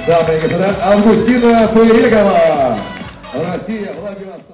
Дамы и господа, Августина Фурегова, Россия, Владивосток.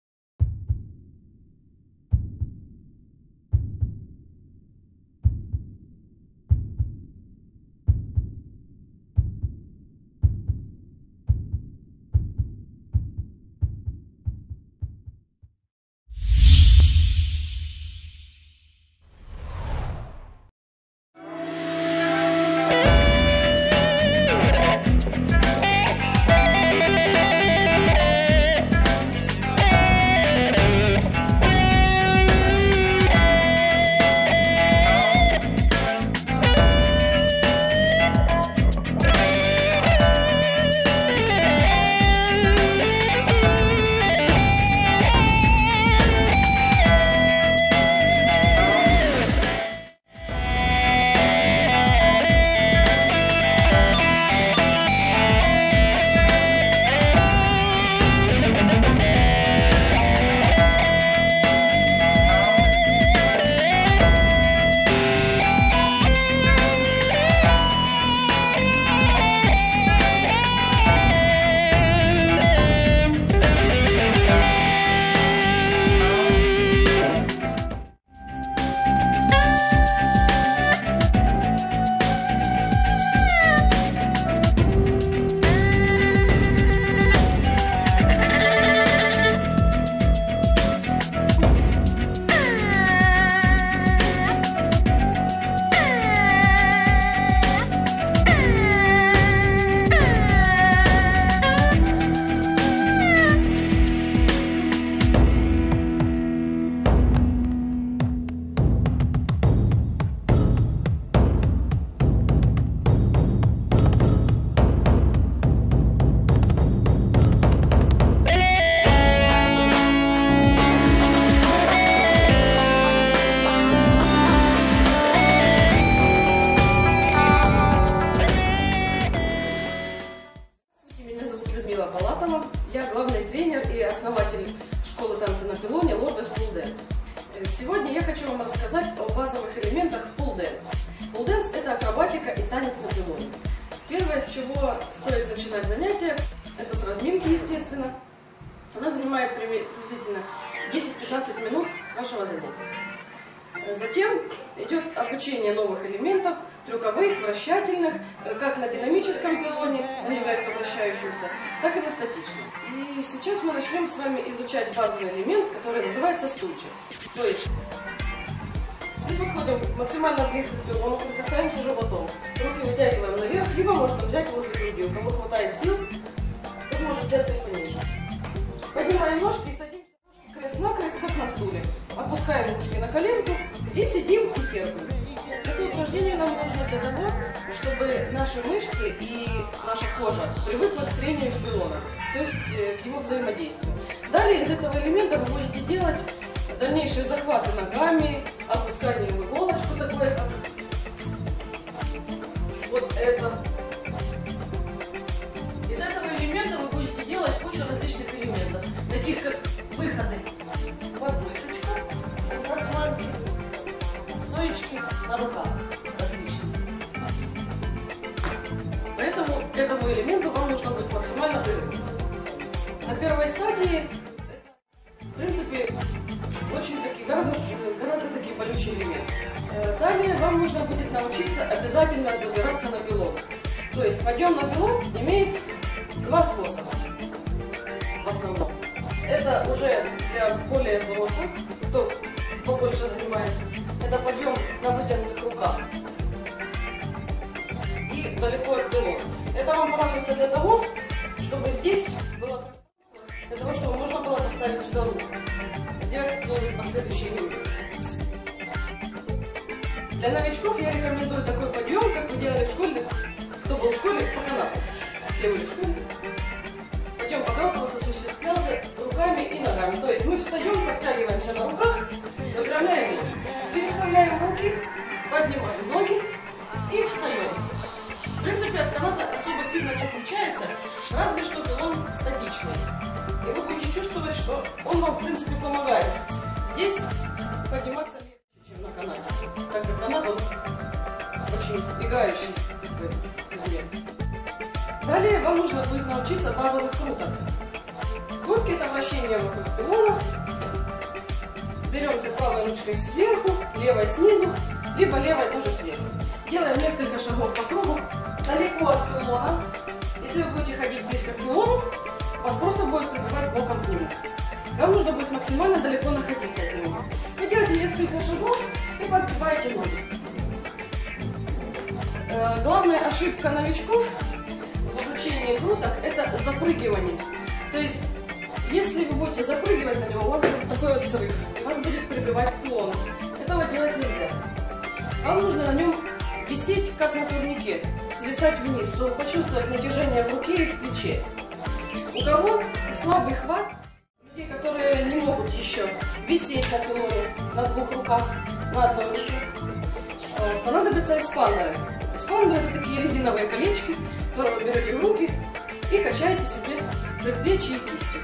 Я главный тренер и основатель школы танца на пилоне Lourdes Pool Dance. Сегодня я хочу вам рассказать о базовых элементах Pool Dance. Pool Dance – это акробатика и танец на пилоне. Первое, с чего стоит начинать занятие, это с разминки, естественно. Она занимает приблизительно 10-15 минут вашего занятия. Затем идет обучение новых элементов, трюковых, вращательных, как на динамическом пилоне, он является вращающимся, так и на статичном. И сейчас мы начнем с вами изучать базовый элемент, который называется стульчик. То есть мы подходим максимально близко к пилону, прикасаемся животом, руки вытягиваем наверх, либо можно взять возле груди. У кого хватает сил, тот может взяться и пониже. Поднимаем ножки и садимся крест-накрест, как на стуле. Опускаем ручки на коленку и сидим и терпим. Это упражнение нам нужно для того, чтобы наши мышцы и наша кожа привыкла к трению с пилоном, то есть к его взаимодействию. Далее из этого элемента вы будете делать дальнейшие захваты ногами, опускание в иголочку, такое как вот это. Из этого элемента вы будете делать кучу различных элементов, таких как выходы под мышечку, расслабки, стоечки на руках различные. Поэтому к этому элементу вам нужно быть максимально привыкнуть. На первой стадии это, в принципе, гораздо такие болючие элементы. Далее вам нужно будет научиться обязательно забираться на пилон. То есть подъем на пилон имеет два способа в основном. Это уже для более взрослых, кто побольше занимается. Это подъем на вытянутых руках и далеко от пилона. Это вам понадобится для того, чтобы здесь было пространство, для того, чтобы можно было поставить сюда руку, сделать последующие элементы. Для новичков я рекомендую такой подъем, как вы делали в школе, кто был в школе, по канату. Все были в школе. Подъем по канату осуществлялся руками и ногами. То есть мы встаем, подтягиваемся на руках, выпрямляем ноги, переставляем руки, поднимаем ноги и встаем. В принципе, от каната особо сильно не отличается, разве что пилон статичный. И вы будете чувствовать, что он вам, в принципе, помогает здесь подниматься легче, чем на канате. Так как канат он очень играющий. Далее вам нужно будет научиться базовых круток. Крутки — это вращение вокруг пилона. Беремся правой ручкой сверху, левой снизу, либо левой тоже сверху. Делаем несколько шагов по кругу, далеко от пилона. Если вы будете ходить близко к пилону, вас просто будет прибывать боком к нему. Вам нужно будет максимально далеко находиться от него. Вы делаете несколько шагов и подгибаете ноги. Главная ошибка новичков в обучении круток – это запрыгивание. То есть, если вы будете запрыгивать на него, у вас будет такой вот срыв, и вас будет прибивать к пилону. Этого делать нельзя. Вам нужно на нем висеть, как на турнике, свисать вниз, чтобы почувствовать натяжение в руке и в плече. У кого слабый хват, людей, которые не могут еще висеть на пилоне на двух руках, на одной руке, понадобятся эспандеры. Эспандеры — это такие резиновые колечки, которые вы берете в руки и качаете себе предплечье и кисти.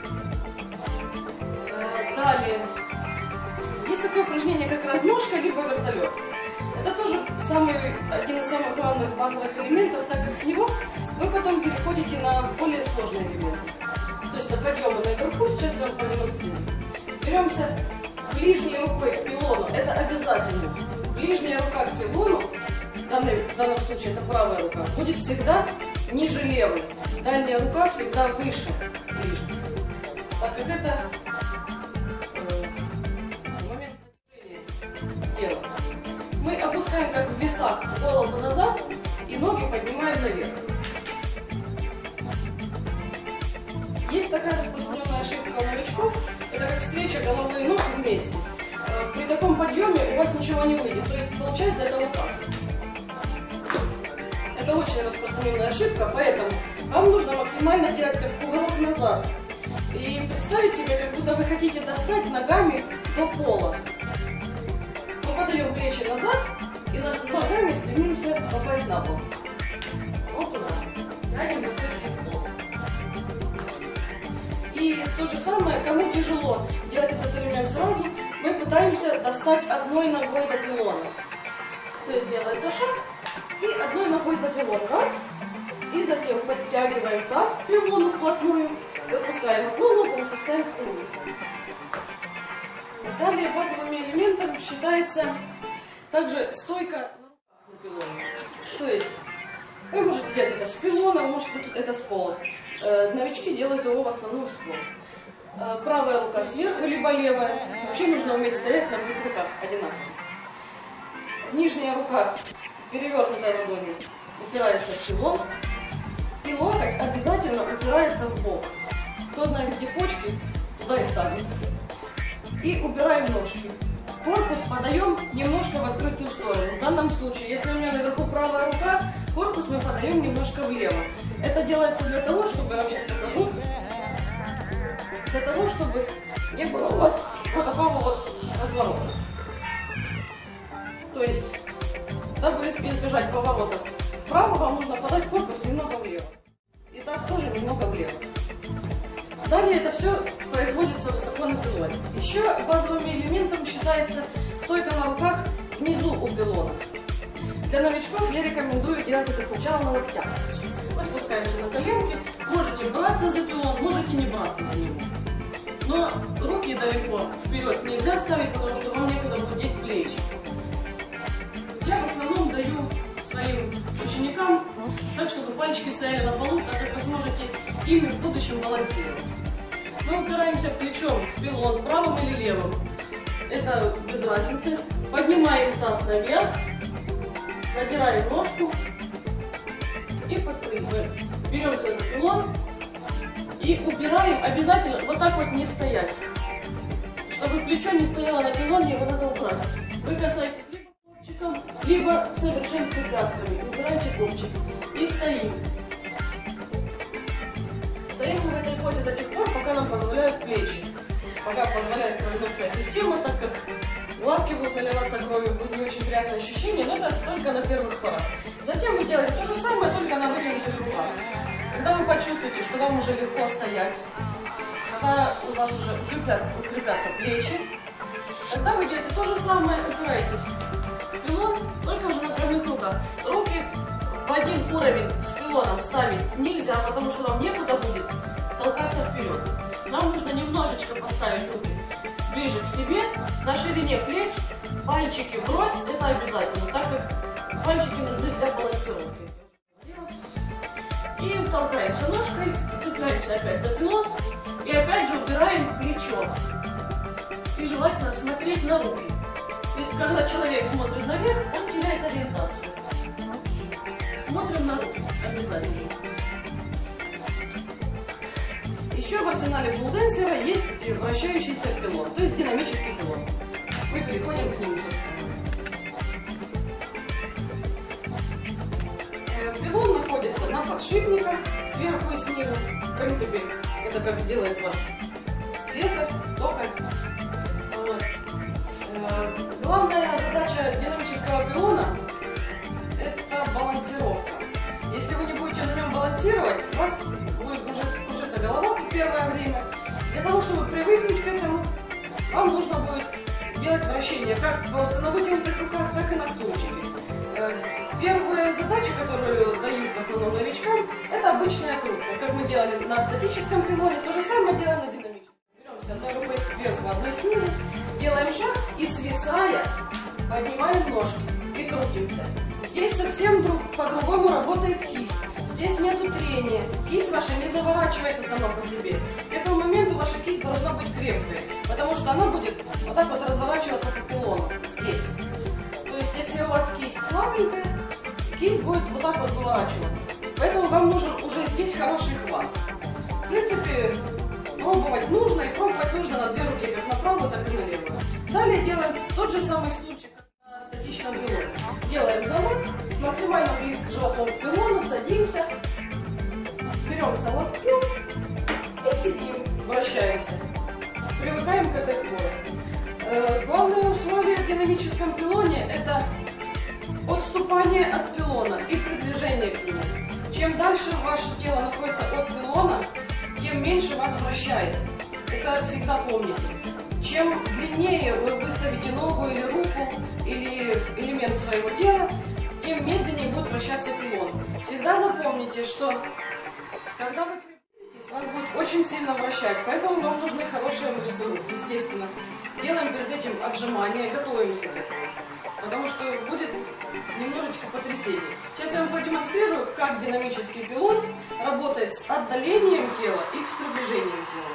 Далее есть такое упражнение, как разножка либо вертолет. Это тоже один из самых главных базовых элементов, так как с него вы потом переходите на более сложные элементы. То есть это подъемы наверху, сейчас я вам продемонстрирую. Беремся ближней рукой к пилону, это обязательно. Ближняя рука к пилону, в данном случае это правая рука, будет всегда ниже левой. Дальняя рука всегда выше ближней. Так как это момент движения тела. Мы опускаем как в весах голову назад и ноги поднимаем наверх. Есть такая распространенная ошибка у новичков, это как встреча головы и ног вместе. При таком подъеме у вас ничего не выйдет, то есть получается это вот так. Это очень распространенная ошибка, поэтому вам нужно максимально делать как кувырок назад. И представить себе, как будто вы хотите достать ногами до пола. Мы подаем плечи назад и ногами стремимся попасть на пол. Вот туда. Тянем достаточно плотно. И то же самое, кому тяжело делать этот элемент сразу, мы пытаемся достать одной ногой до пилона. То есть делается шаг и одной ногой до пилона. Раз. И затем подтягиваем таз к пилону вплотную. Выпускаем одну ногу, выпускаем вторую. Далее базовым элементом считается также стойка на пилоне. То есть вы можете делать это с пилона, вы можете это с пола. Новички делают его в основном с пола. Правая рука сверху, либо левая. Вообще нужно уметь стоять на двух руках одинаково. Нижняя рука, перевернутая ладонью, упирается в пилон. И локоть обязательно упирается в бок. Кто знает, где почки, туда и ставим. И убираем ножки. Корпус подаем немножко в открытую сторону. В данном случае, если у меня наверху правая рука, корпус мы подаем немножко влево. Это делается для того, чтобы, я вам сейчас покажу, для того, чтобы не было у вас вот такого вот разворота. То есть, чтобы избежать поворота вправо, вам нужно подать корпус немного влево. И таз тоже немного влево. Далее это все производится высоко на пилоне. Еще базовым элементом считается стойка на руках внизу у пилона. Для новичков я рекомендую делать это сначала на локтях. Мы спускаемся на коленки, можете браться за пилон, можете не браться за него. Но руки далеко вперед нельзя ставить, потому что вам некуда будет деть плечи. Я в основном даю своим ученикам так, чтобы пальчики стояли на полу, так как вы сможете ими в будущем балансировать. Мы упираемся плечом в пилон, правым или левым. Это без разницы. Поднимаем таз наверх, задираем ножку и подпрыгиваем. Беремся за пилон и убираем. Обязательно вот так вот не стоять. Чтобы плечо не стояло на пилоне, его надо убрать. Вы касаетесь либо копчиком, либо в совершенстве пятками. Убираете копчик и стоим. Стоим в этой позе до тех пор, пока нам позволяют плечи. Пока позволяет кровеносная система, так как глазки будут наливаться кровью, будет не очень приятное ощущение, но это только на первых порах. Затем вы делаете то же самое, только на вытянутых руках. Когда вы почувствуете, что вам уже легко стоять, когда у вас уже укрепятся плечи, тогда вы делаете то же самое, опираетесь в пилон, только уже на прямых руках. Руки в один уровень с пилоном ставить нельзя, потому что вам некуда будет толкаться вперед. Нам нужно немножечко поставить руки ближе к себе, на ширине плеч, пальчики врозь, это обязательно, так как пальчики нужны для балансировки. И толкаемся ножкой, цепляемся опять за пилон и опять же убираем плечо. И желательно смотреть на руки. Ведь когда человек смотрит наверх, он теряет ориентацию. Смотрим на руки обязательно. Еще в арсенале полденсера есть вращающийся пилон, то есть динамический пилон. Мы переходим к нему. Пилон находится на подшипниках, сверху и снизу. В принципе, это как делает ваш слесарь, токарь. Вот. Главная задача динамического пилона – это балансировка. Если вы не будете на нем балансировать, у вас будет кружиться голова в первое время. Для того, чтобы привыкнуть к этому, вам нужно будет делать вращение как просто на вытянутых руках, так и на стульчике. Первая задача, которую дают в основном новичкам, это обычная крутка. Как мы делали на статическом пилоне, то же самое делаем на динамическом. Беремся одной рукой сверху, одной снизу, делаем шаг и, свисая, поднимаем ножки и крутимся. Здесь совсем по-другому работает кисть. Здесь нету трения. Кисть ваша не заворачивается сама по себе. К этому моменту ваша кисть должна быть крепкой, потому что она будет вот так вот разворачиваться по пилону. Здесь. То есть, если у вас кисть слабенькая, кисть будет вот так вот выворачиваться. Поэтому вам нужен уже здесь хороший хват. В принципе, пробовать нужно, и пробовать нужно на две руки, как на правую, так и на левую. Далее делаем тот же самый случай, как на статичном пилоне. Делаем замок, максимально близко животом к пилону, садимся, беремся локтем и сидим, вращаемся. Привыкаем к этой скорости. Главное условие в динамическом пилоне – это отступание от пилона и приближение к нему. Чем дальше ваше тело находится от пилона, тем меньше вас вращает. Это всегда помните. Чем длиннее вы выставите ногу или руку, или элемент своего тела, тем медленнее будет вращаться пилон. Всегда запомните, что когда вы приблизитесь, вас будет очень сильно вращать, поэтому вам нужны хорошие мышцы рук, естественно. Делаем перед этим отжимания, готовимся к этому, потому что будет немножечко потрясение. Сейчас я вам продемонстрирую, как динамический пилон работает с отдалением тела и с приближением тела.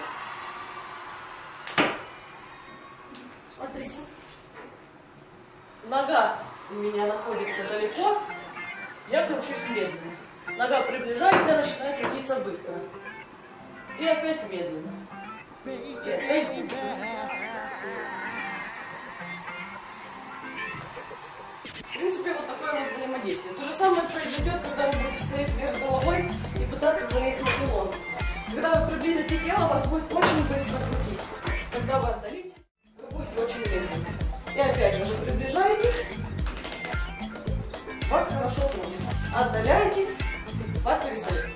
Смотрите. Нога у меня находится далеко, я кручусь медленно. Нога приближается, я начинаю крутиться быстро. И опять медленно. И опять быстро. В принципе, вот такое вот взаимодействие. То же самое произойдет, когда вы будете стоять вверх головой и пытаться залезть на пилон. Когда вы приблизите тело, вас будет очень быстро крутить. Когда вы отдалите, вы будете очень медленно. И опять же, вы приближаетесь, вас хорошо крутит. Отдаляетесь, вас перестает.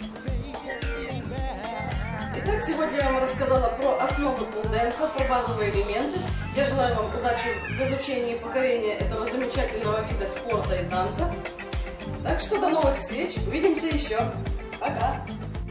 Итак, сегодня я вам рассказала про основы полденса, про базовые элементы. Я желаю вам удачи в изучении и покорении этого замечательного вида спорта и танца. Так что до новых встреч, увидимся еще. Пока!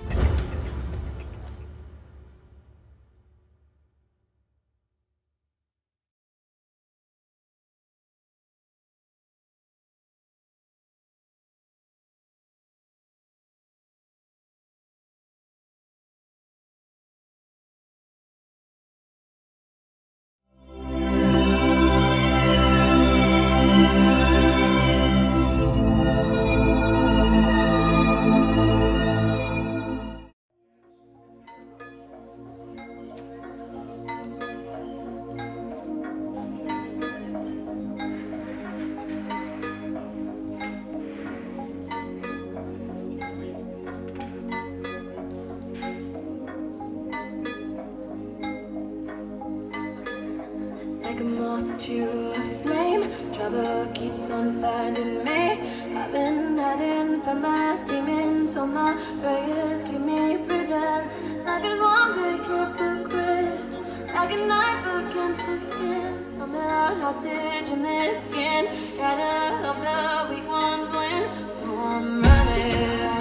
Like a moth to a flame, trouble keeps on finding me. I've been hiding from my demons, so my prayers keep me breathing. Life is one big hypocrite, like a knife against the skin. I'm held hostage in this skin, gotta help the weak ones win. So I'm running.